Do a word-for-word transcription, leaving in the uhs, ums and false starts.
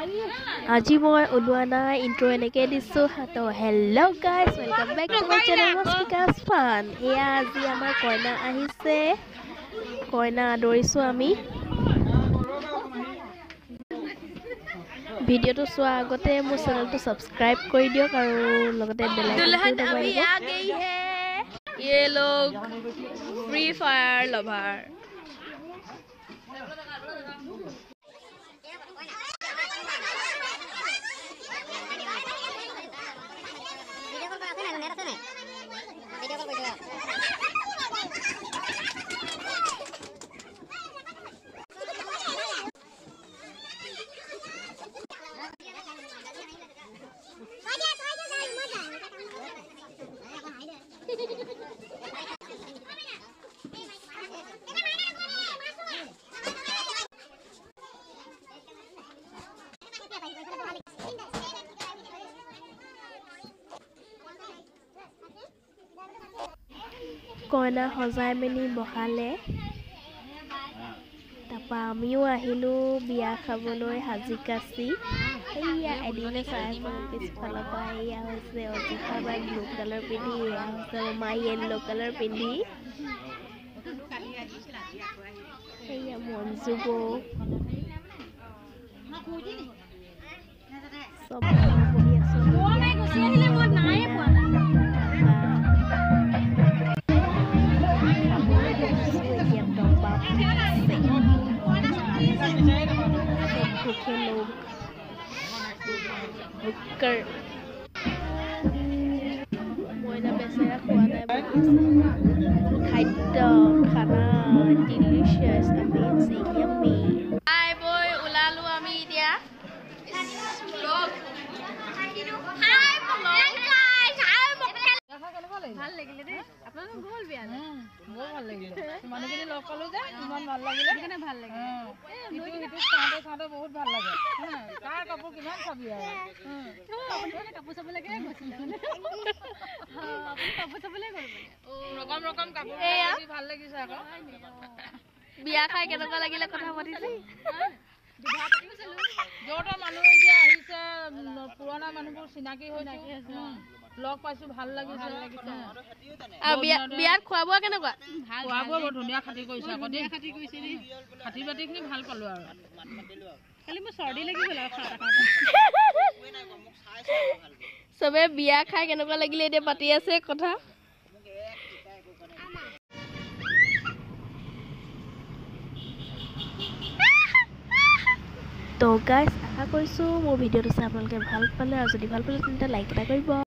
আজি মই ওলোৱা নাই ইন্ট্ৰো এনেকৈ দিছোঁ তো hello' guys welcome back to my channel মস্কিকাছ ফান। এয়া আজি আমাৰ কইনা আহিছে, কইনা আদৰিছোঁ আমি। ভিডিঅ'টো চোৱাৰ আগতে মোৰ চেনেলটো ছাবস্ক্ৰাইব কৰি দিয়ক আৰু লগতে বেল আইকনটো দবাই দিব। ये लोग फ्री फायर लवर কইনা সজাই মেলি বহালে, তাৰপৰা আমিও আহিলোঁ বিয়া খাবলৈ সাজি কাচি। এয়া এদিনে চাই আছোঁ পিছফালৰ পৰা। এয়া হৈছে অজিতা বাই ব্লু কালাৰ পিন্ধি, এয়া হৈছে মাই য়েল্ল' কালাৰ পিন্ধি, এয়া মঞ্জু বৌ চব বহি আছোঁ। भूखे लोग भूकर মইনা বেচেৰা খোৱা নাই, খাদ্য খানা ডিলিচিয়াছ এমেজিং ইয়াম্মি। হাই বই ওলালো আমি এতিয়া। ভাল লাগিলে দেই, আপোনালোক গ'ল বিয়া? বৰ ভাল লাগিলে, মানুহখিনি লগ পালো যে ইমান ভাল লাগিলে, সেইকাৰণে ভাল লাগিলে। চাওঁতে চাওঁতে বহুত ভাল লাগে। কাৰ কাপোৰ কিমান চাবি আৰু কাপোৰ চাবলৈকে গৈছিলে, কাপোৰ চাবলৈ গ'ল ৰকম ৰকম কাপোৰ ভাল লাগিছে আকৌ। বিয়া খাই কেনেকুৱা লাগিলে কথা পাতিছে। য'ত মানুহ এতিয়া আহিছে, পুৰণা মানুহবোৰ চিনাকি হৈ লগ পাইছো, ভাল লাগিছে। আৰু বিয়াত খোৱা বোৱা কেনেকুৱা? খোৱা বোৱা বৰ ধুনীয়া খাতি কৰিছে আকৌ দেই, খাতি বাতিখিনি ভাল পালো আৰু খালি মোৰ চৰ্দি লাগি গ'ল আৰু চবে বিয়া খাই কেনেকুৱা লাগিলে এতিয়া পাতি আছে কথা। তো গাইজ আশা কৰিছোঁ মোৰ ভিডিঅ'টো চাই আপোনালোকে ভাল পালে, আৰু যদি ভাল পালে তেন্তে লাইক এটা কৰিব।